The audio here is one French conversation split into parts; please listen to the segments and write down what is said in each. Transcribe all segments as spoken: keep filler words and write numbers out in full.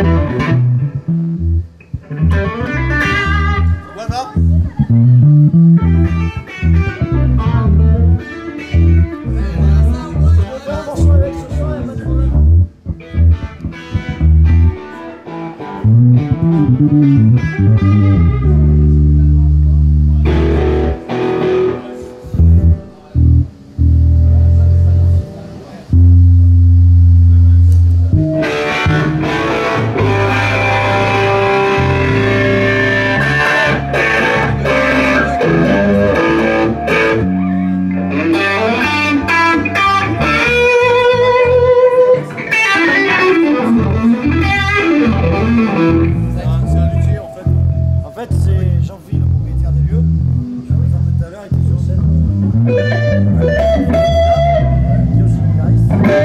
En fait, c'est Jean-Phillipe, le propriétaire des lieux. Je vous en tout à l'heure, il était sur scène. Qui est aussi guitariste.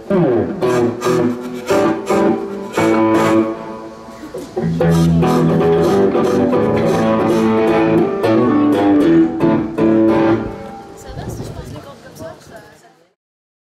Thank you.